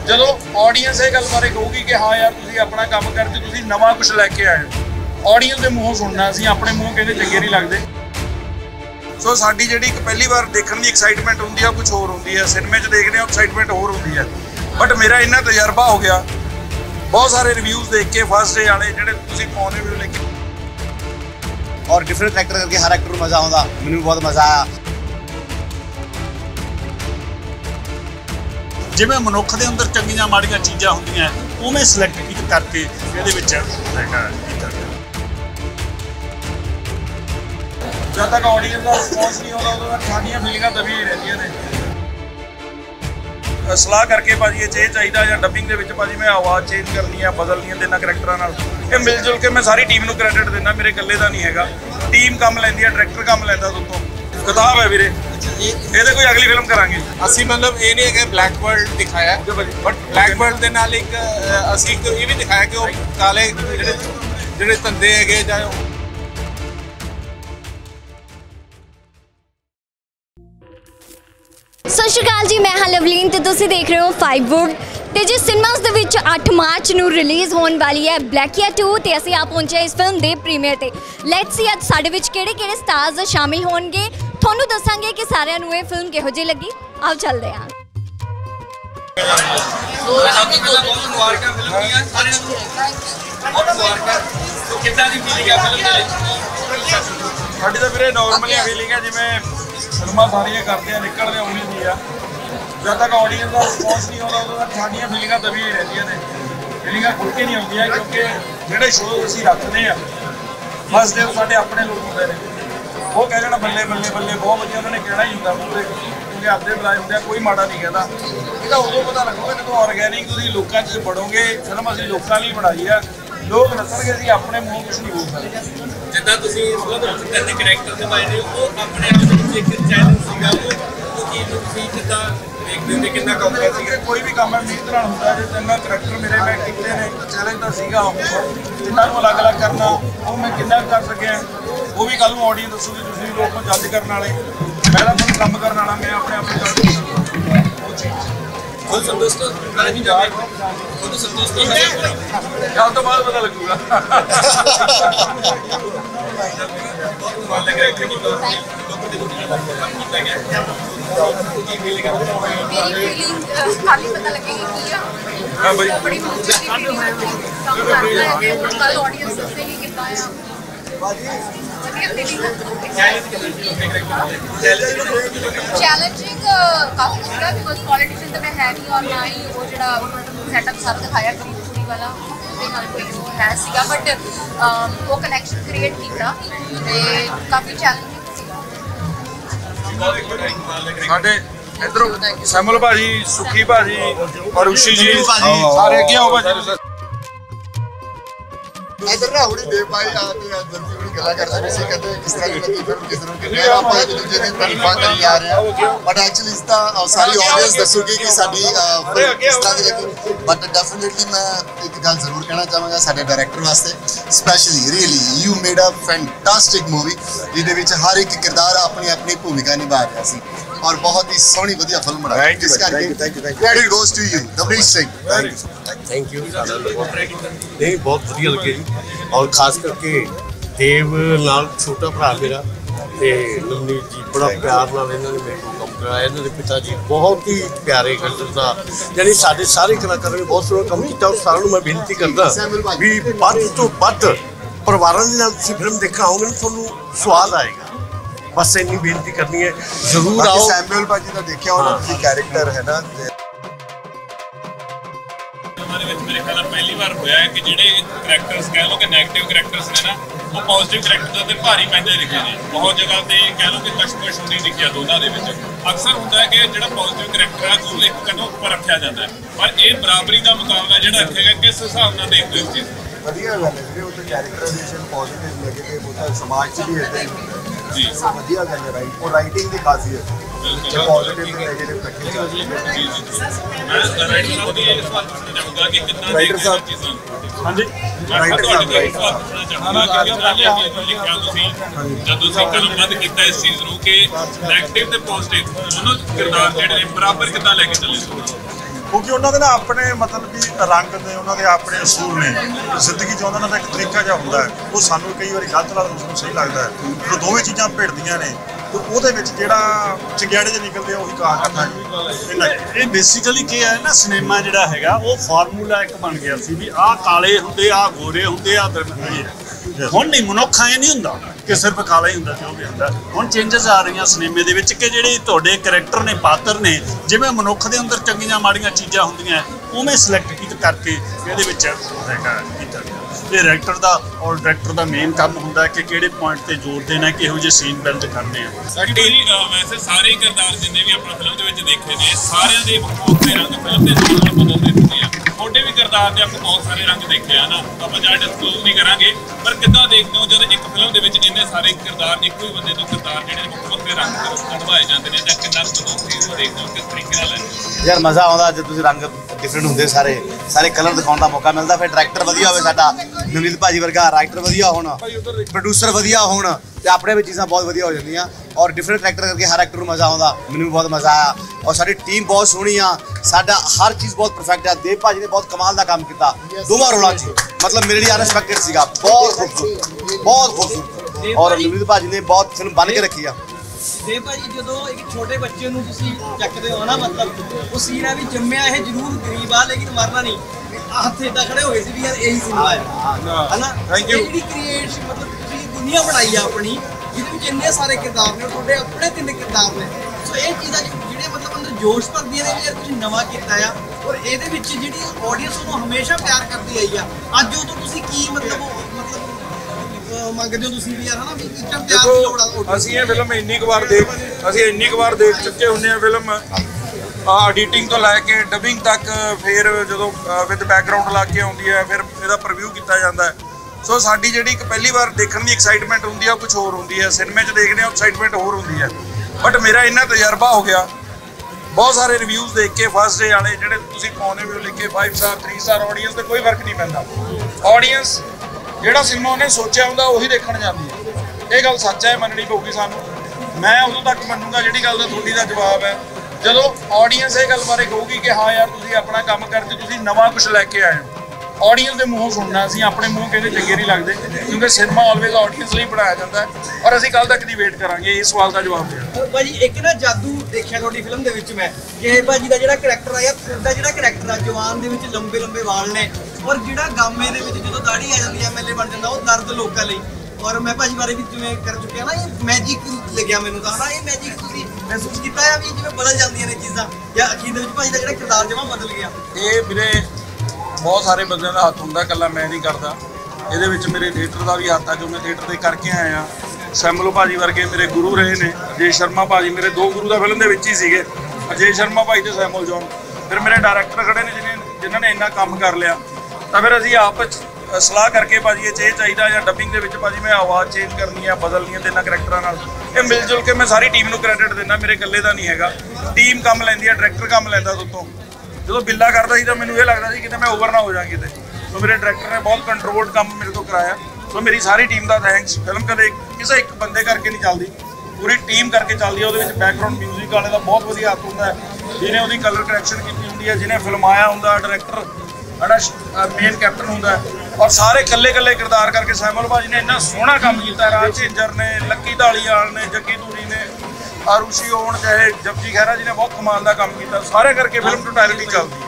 ਜਦੋਂ ਆਡੀਅנס ਇਹ ਗੱਲ ਬਾਰੇ ਕਹੂਗੀ ਕਿ ਹਾਂ ਯਾਰ ਤੁਸੀਂ ਆਪਣਾ ਕੰਮ ਕਰਦੇ, ਤੁਸੀਂ ਨਵਾਂ ਕੁਝ ਲੈ ਕੇ ਆਏ ਹੋ, ਆਡੀਅנס ਦੇ ਮੂੰਹੋਂ ਸੁਣਨਾ, ਅਸੀਂ ਆਪਣੇ ਮੂੰਹ ਕਹਿੰਦੇ ਚੰਗੇ ਨਹੀਂ ਲੱਗਦੇ। ਸੋ ਸਾਡੀ ਜਿਹੜੀ ਇੱਕ ਪਹਿਲੀ ਵਾਰ ਦੇਖਣ ਦੀ ਐਕਸਾਈਟਮੈਂਟ ਹੁੰਦੀ ਆ, ਕੁਝ ਹੋਰ ਹੁੰਦੀ ਹੈ, ਸਿਨੇਮੇ 'ਚ ਦੇਖਦੇ ਆ ਐਕਸਾਈਟਮੈਂਟ ਹੋਰ ਹੁੰਦੀ ਹੈ। ਬਟ ਮੇਰਾ ਇੰਨਾ ਤਜਰਬਾ ਹੋ ਗਿਆ, ਬਹੁਤ ਸਾਰੇ ਰਿਵਿਊਜ਼ ਦੇਖ ਕੇ ਫਸਟ ਡੇ ਵਾਲੇ ਜਿਹੜੇ ਤੁਸੀਂ ਪਾਉਣੇ ਵੀ ਲੈ ਕੇ, और डिफरेंट करैक्टर करके हर एक्टर को मजा आता, मैंने भी बहुत मजा आया। जिवें मनुख दे अंदर चंगियां माड़ियां चीज़ां हुंदियां उवें सिलेक्ट करके इहदे विच जब तक ऑडियंस का रिस्पॉन्स नहीं होता उदों तक साडियां फीलिंगां दबियां ही रहिंदियां ने। सलाह करके भाजी ये चाहिए या डबिंग दे विच भाजी मैं आवाज़ चेंज करनी है, बदलनी है तिन्हां करैक्टरां नाल, ये मिल जुल के मैं सारी टीम को क्रेडिट देना, मेरे कल्ले का नहीं है। टीम काम लैंदी है, डायरैक्टर काम लैंदा, दोस्तों किताब है वीरे, ये कोई अगली फिल्म करांगे। ਅਸੀਂ मतलब ये नहीं है कि ब्लैक वर्ल्ड दिखाया, बट ब्लैक वर्ल्ड ਦੇ ਨਾਲ ਇੱਕ ਅਸੀਂ ਇਹ ਵੀ ਦਿਖਾਇਆ ਕਿ ਉਹ ਕਾਲੇ ਜਿਹੜੇ ਧੰਦੇ ਹੈਗੇ ਜਾਂ ਸਤਿ ਸ਼੍ਰੀ ਅਕਾਲ ਜੀ, ਮੈਂ ਹਾਂ ਲਵਲੀਨ ਤੇ ਤੁਸੀਂ ਦੇਖ ਰਹੇ ਹੋ 5 ਵੁੱਡ। ਤੇ ਜੀ ਸਿਨੇਮਾਸ ਦੇ ਵਿੱਚ 8 ਮਾਰਚ ਨੂੰ ਰਿਲੀਜ਼ ਹੋਣ ਵਾਲੀ ਹੈ ਬਲੈਕੀਆ 2 ਤੇ ਅਸੀਂ ਆ ਪਹੁੰਚੇ ਇਸ ਫਿਲਮ ਦੇ ਪ੍ਰੀਮੀਅਰ ਤੇ। ਲੈਟਸ ਸੀ ਅੱਜ ਸਾਡੇ ਵਿੱਚ ਕਿਹੜੇ ਸਟਾਰਸ ਸ਼ਾਮਿਲ ਹੋਣਗੇ, ਤੁਹਾਨੂੰ ਦੱਸਾਂਗੇ ਕਿ ਸਾਰਿਆਂ ਨੂੰ ਇਹ ਫਿਲਮ ਕਿਹੋ ਜਿਹੀ ਲੱਗੀ। ਆਓ ਚੱਲਦੇ ਹਾਂ। ਸਾਡੀ ਤਾਂ ਵੀਰੇ ਨੋਰਮਲੀ ਫੀਲਿੰਗ ਹੈ ਜਿਵੇਂ ਫਿਲਮਾਂ ਸਾਰੀਆਂ ਕਰਦੇ ਆ, ਨਿਕਲਦੇ ਆਉਣੀ ਹੁੰਦੀ ਆ। जब तक ऑडियंस का रिस्पॉन्स नहीं होता उदों तक साडियां फीलिंगां दबियां ही रहिंदियां ने, फीलिंगां खुल के नहीं आउंदियां, क्योंकि जिहड़े शोज़ असीं रखदे आ फस्ट डे साडे अपने लोग हुंदे ने, वो कह जाना बल्ले बल्ले बल्ले बहुत वधिया, उन्होंने कहना ही हुंदा पूरे, क्योंकि आपदे बुलाए हुंदे, कोई माड़ा नहीं कहता। ये उदों पता लगूगा जदों ऑर्गेनिक तुसीं लोकां 'च वड़ोगे। फिल्म असीं लोकां लई बनाई आ, लोग नस्सणगे, असीं अपने मूंह कुछ नहीं बोल सकदे। जिद्दां तुसीं उहदे करैक्टर निभाए ने ਉਹ ਆਪਣੇ ਆਪ ਵਿੱਚ ਇੱਕ ਚੈਲੰਜ ਸੀਗਾ, ਉਹ ਕੀ ਤੁਸੀਂ ਕਿੱਦਾਂ देखते कितना काम है? कोई भी काम है मेहनत नाल हुंदा है। जिन्ना करैक्टर मेरे मैं कीते ने, चैलेंज तो सीगा, जिन्ना को अलग अलग करना वो मैं कितना कर सकिया, वो भी कल नूं ऑडियंस दसूगी, तुसीं लोग को जज करने वाले, मैं तो काम करने वाला, मैं अपने आप वो चीज़ खुद संतुष्ट नहीं जाए, खुद संतुष्ट है, कल तो बाद पता लगूगा। मेरी फीलिंग खाली पता लगेगी कि हां भाई बड़ी कल ऑडियंस से ही कितना है चैलेंजिंग काफी सीगा, बिकॉज पॉलिटिशियन तो मैं है नहीं, और ना ही वो जो सैटअप सारा दिखाया करीबी वाला कोई वो है सीगा, बट वो कनैक्शन क्रिएट किया काफी चैलेंजिंग। ਸਾਡੇ ਇਧਰੋਂ ਸੈਮਲ ਭਾਜੀ, ਸੁਖੀ ਭਾਜੀ ਔਰ ਉਸ਼ੀ ਜੀ ਸਾਰੇ ਅੱਗੇ ਆਓ ਭਾਜੀ। इधर ना हुड़ी दे पाई आते हैं जल्दी हुड़ी गला करते हैं, कहते हैं किस तरह की लगी फिल्म, किस तरह की आप एक दूसरे ने तारीफां करी आ रहे हैं, बट एक्चुअली इसका सारी ऑडियंस दसूगी कि साडी फिल्म किस तरह की लगी। बट डेफिनेटली मैं एक गल जरूर कहना चाहांगा साडे डायरैक्टर वास्ते specially, really you made a fantastic movie जिहदे विच हर एक किरदार अपनी अपनी भूमिका निभा रहा सी और बहुत ही सोहनी वधिया फिल्म बनाई, जिस करके credit goes to you Navneet Singh. Thank you. नहीं बहुत वधिया लगे जी, और खास करके देव नाल छोटा भरा मेरा ते नवनीत जी बड़ा प्यार नाल इन्होंने मेरे को काम कराया। इन्होंने पिता जी बहुत ही प्यारे गजलदार, यानी साढ़े सारे कलाकारों ने बहुत सोहना काम किया। और सारों मैं बेनती करदा भी वध तो वध परिवारों के नाल तुसीं फिल्म देखा होगे ना, तुहानूं स्वाद आएगा। बस इन्नी बेनती करनी है, जरूर आओ। सैमुअल भाजी का देखिया उन्होंने कैरेक्टर है ना, मेरे ख्याल पहली बार होया है कि ਜਿਹੜੇ ਕਰੈਕਟਰਸ कह लो कि ਨੈਗੇਟਿਵ ਕਰੈਕਟਰਸ ਨੇ ਨਾ, ਉਹ ਪੋਜ਼ਿਟਿਵ ਕਰੈਕਟਰ ਦੇ ਭਾਰੀ ਪੈਂਦੇ ਦਿਖੇ ਨੇ। ਬਹੁਤ ਜਗ੍ਹਾ ਤੇ ਕਹ ਲਓ ਕਿ ਕਸ਼ਮਕਸ਼ ਹੁੰਦੀ ਦਿਖਿਆ ਦੋਨਾਂ ਦੇ ਵਿੱਚ। ਅਕਸਰ ਹੁੰਦਾ ਹੈ ਕਿ ਜਿਹੜਾ ਪੋਜ਼ਿਟਿਵ ਕਰੈਕਟਰ ਹੈ ਉਹ ਇੱਕ ਕਦਮ ਉੱਪਰ ਰੱਖਿਆ ਜਾਂਦਾ ਹੈ, ਪਰ ਇਹ ਬਰਾਬਰੀ ਦਾ ਮੁਕਾਬਲਾ ਜਿਹੜਾ ਰੱਖੇਗਾ, ਕਿਸ ਹਿਸਾਬ ਨਾਲ ਦੇਖਦੇ ਹੋ ਇਸ ਚੀਜ਼ ਨੂੰ? ਵਧੀਆ ਗੱਲ ਹੈ ਵੀਰੇ, ਉਹ ਤਾਂ ਕੈਰੈਕਟਰਾਈਜੇਸ਼ਨ ਪੋਜ਼ਿਟਿਵ ਨੈਗੇਟਿਵ ਉਹ ਤਾਂ ਸਮਾਜ 'ਚ ਵੀ ਇਦਾਂ ਹੀ ਜੀ, ਵਧੀਆ ਗੱਲ ਹੈ ਰਾਈਟ। ਉਹ ਰਾਈਟਿੰਗ ਦੀ ਖਾਸੀਅਤ ਹੈ ਪੋਜ਼ਿਟਿਵ ਤੇ ਨੈਗੇਟਿਵ ਇਕੱਠੇ ਚੱਲਦੇ ਨੇ। ਜੀ ਜੀ ਮੈਂ ਰਾਈਟਰ ਸਾਹਿਬ ਦੀ ਇਹ ਸਵਾਲ ਪੁੱਛਣਾ ਚਾਹੂੰਗਾ ਕਿ ਕਿੰਨਾ ਰਾਈਟਰ ਸਾਹਿਬ ਹਾਂਜੀ ਰਾਈਟਰ ਸਾਹਿਬ ਲਿਖਿਆ ਤੁਸੀਂ ਜਦੋਂ ਤੁਸੀਂ ਕਲਮਬੰਦ ਕੀਤਾ ਇਸ ਚੀਜ਼ ਨੂੰ ਕਿ ਨੈਗੇਟਿਵ ਤੇ ਪੋਜ਼ਿਟਿਵ ਦੋਨੋਂ ਕਿਰਦਾਰ ਜਿਹੜੇ ਨੇ ਬਰਾਬਰ ਕਿੱਦਾਂ ਲੈ ਕੇ ਚੱਲੇ? ਕਿਉਂਕਿ ਉਹਨਾਂ ਦੇ ਨਾ ਆਪਣੇ ਮਤਲਬ ਵੀ ਰੰਗ ਨੇ, ਉਹਨਾਂ ਦੇ ਆਪਣੇ ਅਸੂਲ ਨੇ, ਜ਼ਿੰਦਗੀ ਜਿਉਣ ਦਾ ਉਹਨਾਂ ਦਾ ਇੱਕ ਤਰੀਕਾ ਜਿਹਾ ਹੁੰਦਾ ਹੈ। ਉਹ ਸਾਨੂੰ ਕਈ ਵਾਰੀ ਗਲਤ ਲੱਗਦਾ, ਉਸਨੂੰ ਸਹੀ ਲੱਗਦਾ ਹੈ। ਜਦੋਂ ਦੋਵੇਂ ਚੀਜ਼ਾਂ ਭਿੜਦੀਆਂ ਨੇ ਤੇ ਉਹਦੇ ਵਿੱਚ ਜਿਹੜਾ ਚੰਗਿਆੜੇ ਜਿਹੇ ਨਿਕਲਦੇ ਆ ਉਹੀ ਕਹਾਵਤ ਹੈ। ਇਹ ਬੇਸਿਕਲੀ ਕੀ ਹੈ ਨਾ, ਸਿਨੇਮਾ ਜਿਹੜਾ ਹੈਗਾ ਉਹ ਫਾਰਮੂਲਾ ਇੱਕ ਬਣ ਗਿਆ ਸੀ ਵੀ ਆਹ ਕਾਲੇ ਹੁੰਦੇ, ਆਹ ਗੋਰੇ ਹੁੰਦੇ, ਆਹ ਦਰਮਿਆਨੇ। ਹੁਣ ਨਹੀਂ, ਮਨੁੱਖ ਐ ਨਹੀਂ ਹੁੰਦਾ ਕਿ ਸਿਰਫ ਕਾਲਾ ਹੀ ਹੁੰਦਾ ਤੇ ਉਹ ਵੀ ਹੁੰਦਾ। ਹੁਣ ਚੇਂਜਸ ਆ ਰਹੀਆਂ ਸਿਨੇਮੇ ਦੇ ਵਿੱਚ ਕਿ ਜਿਹੜੇ ਤੁਹਾਡੇ ਕਰੈਕਟਰ ਨੇ, ਪਾਤਰ ਨੇ, ਜਿਵੇਂ ਮਨੁੱਖ ਦੇ ਅੰਦਰ ਚੰਗੀਆਂ ਮਾੜੀਆਂ ਚੀਜ਼ਾਂ ਹੁੰਦੀਆਂ ਉਵੇਂ ਸਿਲੈਕਟ ਕਰਕੇ ਇਹਦੇ ਵਿੱਚ ਹੈਗਾ ਕੀਤਾ ਗਿਆ। ਇਹ ਡਾਇਰੈਕਟਰ ਦਾ ਔਰ ਡਾਇਰੈਕਟਰ ਦਾ ਮੇਨ ਕੰਮ ਹੁੰਦਾ ਹੈ ਕਿ ਕਿਹੜੇ ਪੁਆਇੰਟ ਤੇ ਜ਼ੋਰ ਦੇਣਾ, ਕਿਹੋ ਜਿਹੇ ਸੀਨ ਬਿਲਡ ਕਰਨੇ ਆ। ਵੈਸੇ ਸਾਰੇ ਕਿਰਦਾਰ ਜਿੰਨੇ ਵੀ ਆਪਣਾ ਫਿਲਮ ਦੇ ਵਿੱਚ ਦੇਖੇ ਨੇ, ਸਾਰਿਆਂ ਦੇ ਵੱਖਰੇ ਰੰਗ ਫਿਲਮ ਦੇ ਨਾਲ ਬਦਲਦੇ ਹੁੰਦੇ ਆ। ਤੁਹਾਡੇ ਵੀ ਕਿਰਦਾਰ ਦੇ ਆਪਾਂ ਬਹੁਤ ਸਾਰੇ ਰੰਗ ਦੇਖੇ ਆ ਨਾ, ਆਪਾਂ ਜ਼ਿਆਦਾ ਡਿਸਕਲੋਜ਼ ਨਹੀਂ ਕਰਾਂਗੇ, ਪਰ ਕਿੱਦਾਂ ਦੇਖਦੇ ਹੋ ਜਦ ਇੱਕ ਫਿਲਮ ਦੇ ਵਿੱਚ ਇੰਨੇ ਸਾਰੇ ਕਿਰਦਾਰ, ਇੱਕੋ ਹੀ ਬੰਦੇ ਤੋਂ ਕਿਰਦਾਰ ਜਿਹੜੇ ਵੱਖਰੇ ਰੰਗ ਕਢਵਾਏ ਜਾਂਦੇ ਨੇ, ਜਾਂ ਕਿੰਨਾ ਤੁਸੀਂ ਦੇਖਦੇ ਹੋ ਕਿਸ ਤਰੀਕੇ ਨਾਲ? ਯਾਰ ਮਜ਼ਾ ਆਉਂਦਾ ਜਦ ਤੁਸੀਂ ਰੰਗ ਡਿਫਰੈਂਟ ਹੁੰਦੇ, ਸਾਰੇ ਕਲਰ ਦਿਖਾਉਣ ਦਾ ਮੌਕਾ ਮਿਲਦਾ। ਫਿਰ ਡਾਇਰੈਕਟਰ ਵਧੀਆ ਹੋਵੇ ਸਾਡਾ, ਨਵਨੀਤ ਭਾਜੀ ਵਰਗਾ ਰਾਈਟਰ ਵਧੀਆ ਹੋਣ, ਪ੍ਰੋਡਿਊਸਰ ਵਧੀਆ ਹੋਣ, ਤੇ ਆਪਣੇ ਵੀ ਚੀਜ਼ਾਂ ਬਹੁਤ ਵਧੀਆ ਹੋ ਜਾਂਦੀਆਂ। ਔਰ ਡਿਫਰੈਂਟ ਕਰੈਕਟਰ ਕਰਕੇ ਹਰ ਐਕਟਰ ਨੂੰ ਮਜ਼ਾ ਆਉਂਦਾ, ਮੈਨੂੰ ਵੀ ਬਹੁਤ ਮਜ਼ਾ ਆਇਆ। ਔਰ ਸਾਡੀ ਟੀਮ ਬਹੁਤ ਸੋਹਣੀ ਆ, ਸਾਡਾ ਹਰ ਚੀਜ਼ ਬਹੁਤ ਪਰਫੈਕਟ ਆ। ਦੇਵ ਭਾਜੀ ਨੇ ਬਹੁਤ ਕਮਾਲ ਦਾ ਕੰਮ ਕੀਤਾ ਦੋਵਾਂ ਰੋਲਾਂ 'ਚ, ਮਤਲਬ ਮੇਰੇ ਲਈ ਅਨਐਕਸਪੈਕਟਡ ਸੀਗਾ, ਬਹੁਤ ਖੂਬਸੂਰਤ, ਬਹੁਤ ਖੂਬਸੂਰਤ। ਔਰ ਨਵਨੀਤ ਭਾਜੀ ਨੇ ਬਹੁਤ ਫਿਲਮ ਬਣ ਕੇ ਰੱਖੀ ਆ। ਦੇਵ ਭਾਜੀ ਜਦੋਂ ਇੱਕ ਛੋਟੇ ਬੱਚੇ ਨੂੰ ਤੁਸੀਂ ਚੱਕਦੇ ਹੋ ਨਾ, ਮਤਲਬ ਉਹ ਸੀਨ ਹੈ ਵੀ ਜੰਮਿਆ ਇਹ ਜ਼ਰੂਰ ਗਰੀਬ ਆ ਲੇਕਿਨ ਮਰਨਾ ਨਹੀਂ, ਹੱਥ ਏਦਾਂ ਖੜੇ ਹੋਏ ਸੀ ਵੀ ਯਾਰ ਇਹੀ ਸਿਨੇਮਾ ਹੈ ਹਨਾ। Thank you. ਜਿਹੜੀ ਕ੍ਰੀਏਸ਼ਨ ਮਤਲਬ ਤੁਸੀਂ ਦੁਨੀਆ ਬਣਾਈ ਆ ਆਪਣੀ, ਜਿਹਦੇ ਵਿੱਚ ਇੰਨੇ ਸਾਰੇ ਕਿਰਦਾਰ ਨੇ, ਤੁਹਾਡੇ ਆਪਣੇ 3 ਕਿਰਦਾਰ ਨੇ। ਸੋ ਇਹ ਚੀਜ਼ਾਂ ਜਿਹੜੇ ਮਤਲਬ ਅੰਦਰ ਜੋਸ਼ ਭਰਦੀਆਂ ਨੇ ਵੀ ਯਾਰ ਤੁਸੀਂ ਨਵਾਂ ਕੀਤਾ ਆ। ਔਰ ਇਹਦੇ ਵਿੱਚ ਜਿਹੜੀ ਆਡੀਅנס ਉਹਨੂੰ ਹਮੇਸ਼ਾ ਪਿਆਰ ਕਰਦੀ ਆਈ ਆ। ਅੱਜ ਉਦੋਂ ਤੁਸੀਂ ਕੀ ਮਤਲਬ ਮੰਗਦੇ ਹੋ ਤੁਸੀਂ ਵੀ ਯਾਰ ਹਨਾ ਵੀ ਕਿੰਨਾ ਪਿਆਰ ਦੀ ਲੋੜ ਆ? ਅਸੀਂ ਇਹ ਫਿਲਮ ਇੰਨੀ ਕੁ ਵਾਰ ਦੇਖ ਚੁੱਕੇ ਹੁੰਦੇ ਆ। ਫਿਲਮ ਐਡੀਟਿੰਗ ਤੋਂ ਲੈ ਕੇ ਡਬਿੰਗ ਤੱਕ, ਫਿਰ ਜਦੋਂ ਵਿਦ ਬੈਕਗ੍ਰਾਉਂਡ ਲਾ ਕੇ ਆਉਂਦੀ ਹੈ, ਫਿਰ ਇਹਦਾ ਪ੍ਰੀਵਿਊ ਕੀਤਾ ਜਾਂਦਾ ਹੈ। ਸੋ ਸਾਡੀ ਜਿਹੜੀ ਇੱਕ ਪਹਿਲੀ ਵਾਰ ਦੇਖਣ ਦੀ ਐਕਸਾਈਟਮੈਂਟ ਹੁੰਦੀ ਆ ਉਹ ਕੁਝ ਹੋਰ ਹੁੰਦੀ ਹੈ, ਸਿਨੇਮੇ 'ਚ ਦੇਖਦੇ ਹਾਂ ਐਕਸਾਈਟਮੈਂਟ ਹੋਰ ਹੁੰਦੀ ਹੈ। ਬਟ ਮੇਰਾ ਇੰਨਾ ਤਜਰਬਾ ਹੋ ਗਿਆ, ਬਹੁਤ ਸਾਰੇ ਰਿਵਿਊਜ਼ ਦੇਖ ਕੇ, ਫਸਟ ਡੇ ਵਾਲੇ ਜਿਹੜੇ ਤੁਸੀਂ ਪਾਉਂਦੇ ਹੋ ਲਿਖ ਕੇ 5 ਸਟਾਰ 3 ਸਟਾਰ, ਆਡੀਅנס ਤੇ ਕੋਈ ਫਰਕ ਨਹੀਂ ਪੈਂਦਾ। ਆਡੀਅנס ਜਿਹੜਾ ਸਿਨੇਮਾ ਉਹਨੇ ਸੋਚਿਆ ਹੁੰਦਾ ਉਹੀ ਦੇਖਣ ਜਾਂਦੀ ਹੈ। ਇਹ ਗੱਲ ਸੱਚ ਹੈ, ਮੰਨਣੀ ਪਊਗੀ ਸਾਨੂੰ। ਮੈਂ ਉਦੋਂ ਤੱਕ ਮੰਨੂਗਾ ਜਿਹੜੀ ਗੱਲ ਦਾ ਤੁਹਾਡੀ ਦਾ ਜਵਾਬ ਹੈ ਜਦੋਂ ਆਡੀਅנס ਇਹ ਗੱਲ ਬਾਰੇ ਕਹੂਗੀ ਕਿ ਹਾਂ ਯਾਰ ਤੁਸੀਂ ਆਪਣਾ ਕੰਮ ਕਰਦੇ, ਤੁਸੀਂ ਨਵਾਂ ਕੁਝ ਲੈ ਕੇ ਆਏ ਹੋ। ਆਡੀਅנס ਦੇ ਮੂੰਹੋਂ ਸੁਣਨਾ, ਅਸੀਂ ਆਪਣੇ ਮੂੰਹ ਕਹਿੰਦੇ ਚੰਗੇ ਨਹੀਂ ਲੱਗਦੇ, ਕਿਉਂਕਿ ਸਿਨੇਮਾ ਆਲਵੇਜ਼ ਆਡੀਅנס ਲਈ ਬਣਾਇਆ ਜਾਂਦਾ ਹੈ। ਔਰ ਅਸੀਂ ਕੱਲ ਤੱਕ ਦੀ ਵੇਟ ਕਰਾਂਗੇ ਇਸ ਸਵਾਲ ਦਾ ਜਵਾਬ ਦੇਣ। ਭਾਜੀ ਇੱਕ ਨਾ ਜਾਦੂ ਦੇਖਿਆ ਤੁਹਾਡੀ ਫਿਲਮ ਦੇ ਵਿੱਚ ਮੈਂ, ਕਿ ਭਾਜੀ ਦਾ ਜਿਹੜਾ ਕਰੈਕਟਰ ਆ ਯਾਰ, ਤੁਹਾਡਾ ਜਿਹੜਾ ਕਰੈਕਟਰ ਆ ਜਵਾਨ ਦੇ ਵਿੱਚ ਲੰਬੇ ਲੰਬੇ ਵਾਲ ਨੇ, ਔਰ ਜਿਹੜਾ ਗਾਮੇ ਦੇ ਵਿੱਚ ਜਦੋਂ ਦਾੜੀ ਆ ਜਾਂਦੀ ਹੈ ਐਮਐਲਏ ਬਣ ਜਾਂਦਾ, ਉਹ ਦਰਦ ਲੋਕਾਂ ਲਈ। ਔਰ ਮੈਂ ਭਾਜੀ ਬਾਰੇ ਵੀ ਜਿਵੇਂ ਕਰ ਚੁੱਕਿਆ ਨਾ, ਇਹ ਮੈਜਿਕ ਲੱਗਿਆ ਮੈਨੂੰ ਤਾਂ ਹਨਾ। ਇਹ ਮੈਜਿਕ ਤੁਸੀਂ ਮਹਿਸੂਸ ਕੀਤਾ ਹੈ ਵੀ ਜਿਵੇਂ ਬਦਲ ਜਾਂਦੀਆਂ ਨੇ ਚੀਜ਼ਾਂ, ਜਾਂ ਅਖੀਰ ਦੇ ਵਿੱਚ ਭਾਜੀ ਦਾ ਜਿਹੜਾ ਕਿਰਦਾਰ ਜਮਾਂ ਬਦਲ ਗਿਆ? ਇਹ ਵੀਰੇ ਬਹੁਤ ਸਾਰੇ ਬੰਦਿਆਂ ਦਾ ਹੱਥ ਹੁੰਦਾ, ਇਕੱਲਾ ਮੈਂ ਨਹੀਂ ਕਰਦਾ। ਇਹਦੇ ਵਿੱਚ ਮੇਰੇ ਥੀਏਟਰ ਦਾ ਵੀ ਹੱਥ ਆ, ਜੋ ਮੈਂ ਥੀਏਟਰ ਦੇ ਕਰਕੇ ਆਇਆ। ਸੈਮੂਅਲ ਭਾਜੀ ਵਰਗੇ ਮੇਰੇ ਗੁਰੂ ਰਹੇ ਨੇ, ਅਜੇ ਸ਼ਰਮਾ ਭਾਜੀ ਮੇਰੇ 2 ਗੁਰੂ ਦਾ ਫਿਲਮ ਦੇ ਵਿੱਚ ਹੀ ਸੀਗੇ, ਅਜੇ ਸ਼ਰਮਾ ਭਾਈ ਤੇ ਸੈਮੂਅਲ ਜੌਨ। ਫਿਰ ਮੇਰੇ ਡਾਇਰੈਕਟਰ ਖੜੇ ਨੇ ਜਿਨ੍ਹਾਂ ਨੇ ਇੰਨਾ ਕੰਮ ਕਰ ਲਿਆ। ਤਾਂ ਫਿਰ ਅਸੀਂ ਆਪਸ ਸਲਾਹ ਕਰਕੇ ਭਾਜੀ ਇਹ ਚਾਹੀਦਾ ਜਾਂ ਡਬਿੰਗ ਦੇ ਵਿੱਚ ਭਾਜੀ ਮੈਂ ਆਵਾਜ਼ ਚੇਂਜ ਕਰਨੀ ਆ, ਬਦਲਣੀ ਆ 3 ਕਰੈਕਟਰਾਂ ਨਾਲ। ਇਹ ਮਿਲ ਜੁਲ ਕੇ ਮੈਂ ਸਾਰੀ ਟੀਮ ਨੂੰ ਕ੍ਰੈਡਿਟ ਦਿੰਦਾ, ਮੇਰੇ ਇਕੱਲੇ ਦਾ ਨਹੀਂ ਹੈਗਾ। ਟੀਮ ਕੰਮ ਲੈਂਦੀ ਆ, ਡਾਇਰੈਕਟਰ ਕੰਮ ਲੈਂਦਾ। ਤੋਂ ਜਦੋਂ ਬਿੱਲਾ ਕਰਦਾ ਸੀ ਤਾਂ ਮੈਨੂੰ ਇਹ ਲੱਗਦਾ ਸੀ ਕਿਤੇ ਮੈਂ ਓਵਰ ਨਾ ਹੋ ਜਾਵਾਂ ਕਿਤੇ। ਸੋ ਮੇਰੇ ਡਾਇਰੈਕਟਰ ਨੇ ਬਹੁਤ ਕੰਟਰੋਲਡ ਕੰਮ ਮੇਰੇ ਤੋਂ ਕਰਾਇਆ। ਸੋ ਮੇਰੀ ਸਾਰੀ ਟੀਮ ਦਾ ਥੈਂਕਸ। ਫਿਲਮ ਕਦੇ ਕਿਸੇ ਇੱਕ ਬੰਦੇ ਕਰਕੇ ਨਹੀਂ ਚੱਲਦੀ, ਪੂਰੀ ਟੀਮ ਕਰਕੇ ਚੱਲਦੀ ਹੈ। ਉਹਦੇ ਵਿੱਚ ਬੈਕਗ੍ਰਾਉਂਡ ਮਿਊਜ਼ਿਕ ਵਾਲੇ ਦਾ ਬਹੁਤ ਵਧੀਆ ਹੱਥ ਹੁੰਦਾ ਹੈ, ਜਿਹਨੇ ਉਹਦੀ ਕਲਰ ਕਰੈਕਸ਼ਨ ਕੀਤੀ ਹੁੰਦੀ ਹੈ, ਜਿਹਨੇ ਫਿਲਮਾਇਆ ਹੁੰਦਾ, ਡਾਇਰੈਕਟਰ ਜਿਹੜਾ ਮੇਨ ਕੈਪਟਨ ਹੁੰਦਾ। ਔਰ ਸਾਰੇ ਇਕੱਲੇ ਕਿਰਦਾਰ ਕਰਕੇ ਸੈਮੂਅਲ ਭਾਜੀ ਨੇ ਇੰਨਾ ਸੋਹਣਾ ਕੰਮ ਕੀਤਾ। ਰਾਜ ਝੇਂਜਰ ਨੇ, ਲੱਕੀ ਧਾਲੀਵਾਲ ਨੇ, ਜੱਗੀ ਧੂਰੀ ਨੇ, ਆਰੂਸ਼ੀ ਹੋਣ ਚਾਹੇ ਜਪਜੀ ਖਹਿਰਾ ਜੀ ਨੇ ਬਹੁਤ ਕਮਾਲ ਦਾ ਕੰਮ ਕੀਤਾ। ਸਾਰੇ ਕਰਕੇ ਫਿਲਮ ਟੋਟੈਲਿਟੀ ਚੱਲਦੀ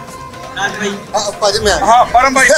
ਹੈ। ਭਾਜੀ ਮੈਂ ਹਾਂ ਪਰਮ ਭਾਈ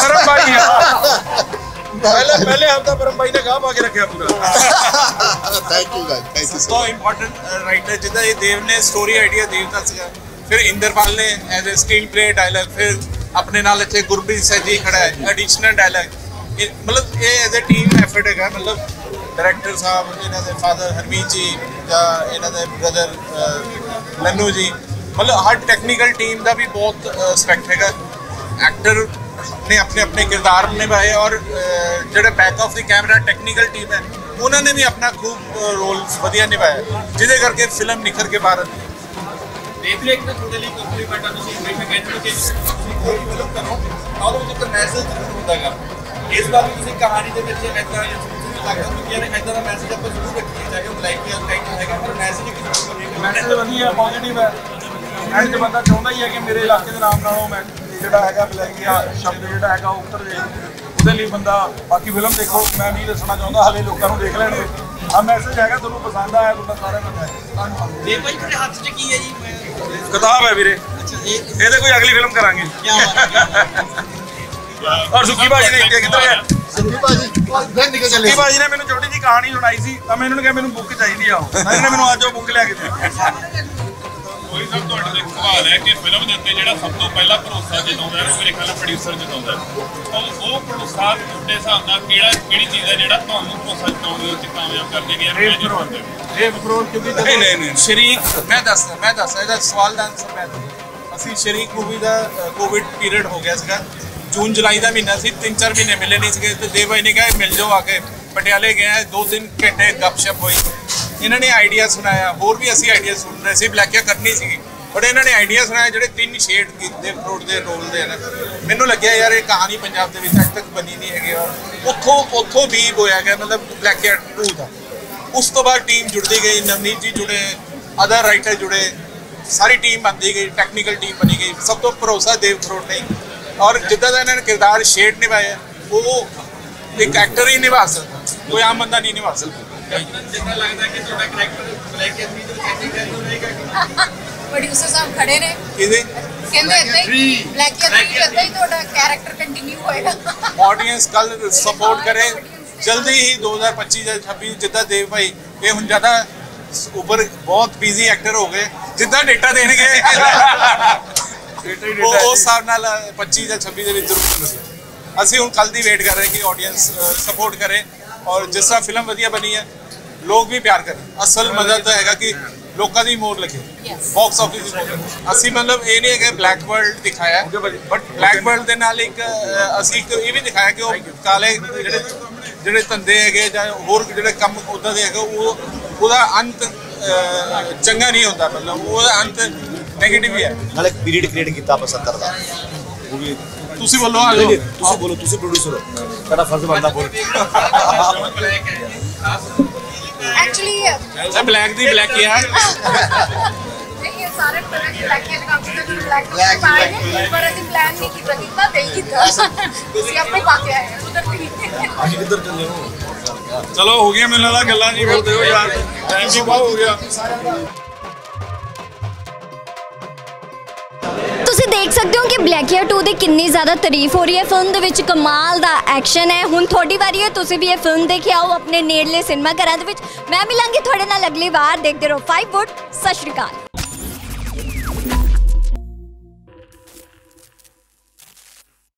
ਪਹਿਲੇ ਹਫਤਾ ਪਰਮ ਭਾਈ ਨੇ ਗਾਹ ਪਾ ਕੇ ਰੱਖਿਆ ਪੂਰਾ। Thank you guys, thank you so important writer ਜਿੱਦਾਂ ਇਹ ਦੇਵ ਨੇ ਸਟੋਰੀ ਆਈਡੀਆ ਦੇਵ ਦਾ ਸੀਗਾ, ਫਿਰ ਇੰਦਰਪਾਲ ਨੇ as a screen play dialogue, ਫਿਰ ਆਪਣੇ ਨਾਲ ਇੱਥੇ ਗੁਰਪ੍ਰੀਤ ਸਿੰਘ ਜੀ ਖੜਾ ਹੈ ਐਡੀਸ਼ਨਲ ਡਾਇਲੌਗ। ਮਤਲਬ ਇਹ ਐਜ਼ ਅ ਟੀਮ ਐਫਰਟ ਹੈਗਾ। ਮਤਲਬ ਡਾਇਰੈਕਟਰ ਸਾਹਿਬ, ਇਹਨਾਂ ਦੇ ਫਾਦਰ ਹਰਮੀਤ ਜੀ ਜਾਂ ਇਹਨਾਂ ਦੇ ਬ੍ਰਦਰ ਲੰਨੂ ਜੀ, ਮਤਲਬ ਹਰ ਟੈਕਨੀਕਲ ਟੀਮ ਦਾ ਵੀ ਬਹੁਤ ਰਿਸਪੈਕਟ ਹੈਗਾ। ਐਕਟਰ ਨੇ ਆਪਣੇ ਕਿਰਦਾਰ ਨਿਭਾਏ, ਔਰ ਜਿਹੜੇ back of the camera technical team ਹੈ ਉਹਨਾਂ ਨੇ ਵੀ ਆਪਣਾ ਖੂਬ ਰੋਲ ਵਧੀਆ ਨਿਭਾਇਆ, ਜਿਹਦੇ ਕਰਕੇ ਫਿਲਮ ਨਿਖਰ ਕੇ ਬਾਹਰ ਆਈ। ਦੇਖ ਲਿਆ ਕਿ ਤੁਹਾਡੇ ਲਈ ਕੰਪਲੀਮੈਂਟ ਆ, ਤੁਸੀਂ ਹਮੇਸ਼ਾ ਕਹਿੰਦੇ ਹੋ ਕਿ ਤੁਸੀਂ ਕੋਈ ਫਿਲਮ ਕਰੋ ਤਾਂ ਉਹਦੇ ਵਿੱਚ ਇੱਕ ਮੈਸੇਜ ਜ਼ਰੂਰ ਹੁੰਦਾ ਹੈਗਾ। ਇਸ ਵਾਰ ਵੀ ਤੁਸੀਂ ਕਹਾਣੀ ਦੇ ਵਿੱਚ ਇੱਦਾਂ ਲੱਗਦਾ ਕਿ ਯਾਰ ਇੱਦਾਂ ਦਾ ਮੈਸੇਜ ਆਪਾਂ ਜ਼ਰੂਰ ਰੱਖੀਏ, ਚਾਹੇ ਉਹ ਲਾਈਕ ਜਾਂ ਲਾਈਕ ਹੈਗਾ, ਪਰ ਮੈਸੇਜ ਇੱਕ ਜ਼ਰੂਰ ਹੋਵੇਗਾ। ਮੈਸੇਜ ਵਧੀਆ ਪੋਜ਼ਿਟਿਵ ਹੈ। ਐਂਡ 'ਚ ਬੰਦਾ ਚਾਹੁੰਦਾ ਹੀ ਹੈ ਕਿ ਮੇਰੇ ਇਲਾਕੇ ਦੇ ਨਾਮ ਨਾਲੋਂ ਮੈਂ ਜਿਹੜਾ ਹੈਗਾ ਬਲੈਕੀਆ ਸ਼ਬਦ ਜਿਹੜਾ ਹੈਗਾ ਉਹ ਉੱਤਰ ਜੇ। ਉਹਦੇ ਲਈ ਬੰਦਾ ਬਾਕੀ ਫਿਲਮ ਦੇਖੋ, ਮੈਂ ਨਹੀਂ ਦੱਸਣਾ ਚਾਹੁੰਦਾ, ਹਾਲੇ ਲੋਕਾਂ ਨੂੰ ਦੇਖ ਲੈਣਗੇ। ਆ ਮੈਸੇਜ ਹੈਗਾ, ਤੁਹਾਨੂੰ ਪਸੰਦ ਆਇਆ ਤੁਹਾਡਾ ਸਾਰਿਆਂ ਨੂੰ ਧੰਨਵਾਦ। ਇਹ ਭਾਈ ਤੁਹਾਡੇ ਹੱਥ 'ਚ ਕੀ ਹੈ ਜੀ? ਕਿਤਾਬ ਹੈ ਵੀਰੇ, ਇਹਦੇ ਕੋਈ ਅਗਲੀ ਫਿਲਮ ਕਰਾਂਗੇ। ਔਰ ਸੁੱਕੀ ਭਾਜੀ ਨੇ ਕਿੱਧਰ ਗਿਆ? ਸੁੱਕੀ ਭਾਜੀ ਨੇ ਮੈਨੂੰ ਛੋਟੀ ਜਿਹੀ ਕਹਾਣੀ ਸੁਣਾਈ ਸੀ ਤਾਂ ਮੈਂ ਇਹਨਾਂ ਨੂੰ ਕਿਹਾ ਮੈਨੂੰ ਬੁੱਕ ਚਾਹੀਦੀ ਆ, ਇਹਨੇ ਮੈਨੂੰ ਅੱਜ ਉਹ ਬੁੱਕ ਲਿਆ ਕੇ ਦਿੱਤੀ। ਕੋਈ ਸਭ ਤੁਹਾਡੇ ਤੋਂ ਇੱਕ ਸਵਾਲ ਹੈ ਕਿ ਫਿਲਮ ਦੇ ਉੱਤੇ ਜਿਹੜਾ ਸਭ ਤੋਂ ਪਹਿਲਾਂ ਭਰੋਸਾ ਜਤਾਉਂਦਾ ਹੈ ਉਹ ਮੇਰੇ ਖਿਆਲ ਨਾਲ ਪ੍ਰੋਡਿਊਸਰ ਜਤਾਉਂਦਾ ਹੈ। ਉਹ ਪ੍ਰੋਡਿਊਸਰ ਦੇ ਹਿਸਾਬ ਨਾਲ ਕਿਹੜੀ ਚੀਜ਼ ਹੈ ਜਿਹੜਾ ਤੁਹਾਨੂੰ ਭਰੋਸਾ ਜਤਾਉਣ ਦੇ ਵਿੱਚ ਕਾਮਯਾਬ ਕਰਦੇ ਨੇ? ਨਹੀਂ ਸ਼ਰੀਕ, ਮੈਂ ਦੱਸਦਾ ਇਹਦਾ ਸਵਾਲ ਦਾ ਆਨਸਰ ਮੈਂ ਦੱਸਦਾ। ਅਸੀਂ ਸ਼ਰੀਕ ਮੂਵੀ ਦਾ ਕੋਵਿਡ ਪੀਰੀਅਡ ਹੋ ਗਿਆ ਸੀਗਾ, ਜੂਨ ਜੁਲਾਈ ਦਾ ਮਹੀਨਾ ਸੀ, 3-4 ਮਹੀਨੇ ਮਿਲੇ ਨਹੀਂ ਸੀਗੇ ਤੇ ਦੇਵ ਭਾਈ ਨੇ ਕਿਹਾ ਮਿਲ ਜਾਓ ਆ ਕੇ। ਪਟਿਆਲੇ ਗਏ, 2-3 ਘੰਟੇ ਗੱਪਸ਼ਪ ਹੋਈ, ਇਹਨਾਂ ਨੇ ਆਈਡੀਆ ਸੁਣਾਇਆ, ਹੋਰ ਵੀ ਅਸੀਂ ਆਈਡੀਆ ਸੁਣ ਰਹੇ ਸੀ, ਬਲੈਕੀਆ ਕਰਨੀ ਸੀਗੀ ਬਟ ਇਹਨਾਂ ਨੇ ਆਈਡੀਆ ਸੁਣਾਇਆ ਜਿਹੜੇ 3 ਸ਼ੇਡ ਦੇ ਫਰੂਟ ਦੇ ਰੋਲ ਦੇ ਨੇ। ਮੈਨੂੰ ਲੱਗਿਆ ਯਾਰ ਇਹ ਕਹਾਣੀ ਪੰਜਾਬ ਦੇ ਵਿੱਚ ਅੱਜ ਤੱਕ ਬਣੀ ਨਹੀਂ ਹੈਗੀ ਔਰ ਉੱਥੋਂ ਵੀ ਹੋਇਆ ਗਿਆ ਮਤਲਬ ਬਲੈਕੀਆ 2 ਦਾ। ਉਸ ਤੋਂ ਬਾਅਦ ਟੀਮ ਜੁੜਦੀ ਗਈ, ਨਵਨੀਤ ਜੀ ਜੁੜੇ, ਅਦਰ ਰਾਈਟਰ ਜੁੜੇ, ਸਾਰੀ ਟੀਮ ਬਣਦੀ ਗਈ, ਟੈਕਨੀਕਲ ਟੀਮ ਬਣੀ ਗਈ। ਸਭ ਤੋਂ ਭਰੋਸਾ ਦੇਵ ਫਰੂਟ ਨਹੀਂ ਔਰ ਜਿੱਦਾਂ ਦਾ ਇਹਨਾਂ ਨੇ ਕਿਰਦਾਰ ਸ਼ੇਡ ਨਿਭਾਇਆ ਉਹ ਇੱਕ ਐਕਟਰ ਹੀ ਨਿਭਾ ਸਕਦਾ, ਕੋਈ ਆਮ ਬੰਦਾ ਨਹੀਂ ਨਿਭਾ ਸਕਦਾ। ਜਿੱਦਾਂ ਲੱਗਦਾ ਕਿ ਤੁਹਾਡਾ ਕਰੈਕਟਰ ਬਲੈਕੀਆ 3 ਦੇ ਵਿੱਚ ਐਸੀ ਗੱਲ ਹੋਏਗਾ। ਪ੍ਰੋਡਿਊਸਰ ਸਾਹਿਬ ਖੜੇ ਨੇ, ਕਿਹਦੇ ਕਹਿੰਦੇ ਏਦਾਂ ਹੀ ਬਲੈਕੀਆ 3 ਏਦਾਂ ਹੀ ਤੁਹਾਡਾ ਕੈਰੈਕਟਰ ਕੰਟੀਨਿਊ ਹੋਏਗਾ। ਆਡੀਅੰਸ ਕੱਲ ਸਪੋਰਟ ਕਰੇ, ਜਲਦੀ ਹੀ 2025 ਜਾਂ 26 ਜਿੱਦਾਂ ਦੇਵ ਭਾਈ ਇਹ ਹੁਣ ਜ਼ਿਆਦਾ ਉੱਪਰ ਬਹੁਤ ਬਿਜ਼ੀ ਐਕਟਰ ਹੋ ਗਏ, ਜਿੱਦਾਂ ਡੇਟਾ ਦੇਣਗੇ ਉਹ ਉਸ ਹਿਸਾਬ ਨਾਲ 25 ਜਾਂ 26 ਦੇ ਵਿੱਚ ਜ਼ਰੂਰ ਮਿਲੇਗਾ। ਅਸੀਂ ਹੁਣ ਕੱਲ ਦੀ ਵੇਟ ਕਰ ਰਹੇ ਕਿ ਆਡੀਅੰਸ ਸਪੋਰਟ ਕਰੇ ਔਰ ਜਿਸ ਤਰ੍ਹਾਂ ਫਿਲਮ ਵਧੀਆ ਬਣੀ ਹੈ ਲੋਕ ਵੀ ਪਿਆਰ ਕਰੇ। ਅਸਲ ਮਜ਼ਾ ਤਾਂ ਹੈਗਾ ਕਿ ਲੋਕਾਂ ਦੀ ਮੋਹਰ ਲੱਗੇ, ਬਾਕਸ ਆਫਿਸ ਦੀ ਮੋਹਰ। ਅਸੀਂ ਮਤਲਬ ਇਹ ਨਹੀਂ ਹੈ ਕਿ ਬਲੈਕ ਵਰਲਡ ਦਿਖਾਇਆ ਬਟ ਬਲੈਕ ਵਰਲਡ ਦੇ ਨਾਲ ਇੱਕ ਅਸੀਂ ਇੱਕ ਇਹ ਵੀ ਦਿਖਾਇਆ ਕਿ ਉਹ ਕਾਲੇ ਜਿਹੜੇ ਧੰਦੇ ਹੈਗੇ ਜਾਂ ਹੋਰ ਜਿਹੜੇ ਕੰਮ ਉੱਦਾਂ ਦੇ ਹੈਗੇ ਉਹਦਾ ਅੰਤ ਚੰਗਾ ਨਹੀਂ ਹੁੰਦਾ, ਮਤਲਬ ਉਹਦਾ ਅੰਤ ਨੈਗੇਟਿਵ ਹੀ ਹੈ। ਨਾਲ ਇੱਕ ਪੀਰੀਅਡ ਕ੍ਰੀਏਟ ਕੀਤਾ ਆਪਾਂ 70 ਦਾ, ਉਹ ਵੀ ਤੁਸੀਂ ਬੋਲੋ ਆ ਲਓ, ਤੁਸੀਂ ਬੋਲੋ, ਤੁਸੀਂ ਪ੍ਰੋਡਿਊਸਰ ਹੋ, ਤੁਹਾਡਾ ਫਰਜ਼ ਬਣਦਾ ਬੋਲ। ਐਕਚੁਅਲੀ ਬਲੈਕ ਦੀ ਬਲੈਕ ਹੀ ਹੈ ਇਹ ਸਾਰੇ ਬਲੈਕੀਆ ਦੇ ਕੰਮ ਤੇ ਬਲੈਕ ਪਾਏ ਪਰ ਅਸੀਂ ਪਲਾਨ ਨਹੀਂ ਕੀਤਾ, ਕਿੰਨਾ ਦੇ ਕੀਤਾ ਤੁਸੀਂ ਆਪਣੇ ਪਾ ਕੇ ਆਏ ਉਧਰ ਵੀ। ਅੱਜ ਕਿੱਧਰ ਚੱਲੇ ਹੋ? ਚਲੋ ਹੋ ਗਿਆ ਮੈਨੂੰ ਲੱਗਦਾ ਗੱਲਾਂ ਨਹੀਂ ਕਰਦੇ ਹੋ ਯਾਰ, ਟਾਈਮ ਵੀ ਬਹੁਤ ਹੋ ਗਿਆ। ਤੁਸੀਂ ਦੇਖ ਸਕਦੇ ਹੋ ਕਿ ਬਲੈਕੀਆ 2 ਦੀ ਕਿੰਨੀ ਜ਼ਿਆਦਾ ਤਾਰੀਫ ਹੋ ਰਹੀ ਹੈ। ਫਿਲਮ ਦੇ ਵਿੱਚ ਕਮਾਲ ਦਾ ਐਕਸ਼ਨ ਹੈ। ਹੁਣ ਤੁਹਾਡੀ ਵਾਰੀ ਹੈ, ਤੁਸੀਂ ਵੀ ਇਹ ਫਿਲਮ ਦੇਖ ਕੇ ਆਓ ਆਪਣੇ ਨੇੜਲੇ ਸਿਨੇਮਾ ਘਰਾਂ ਦੇ ਵਿੱਚ। ਮੈਂ ਮਿਲਾਂਗੀ ਤੁਹਾਡੇ ਨਾਲ ਅਗਲੀ ਵਾਰ। ਦੇਖਦੇ ਰਹੋ 5 ਵੁੱਡ। ਸਤਿ ਸ਼੍ਰੀ ਅਕਾਲ।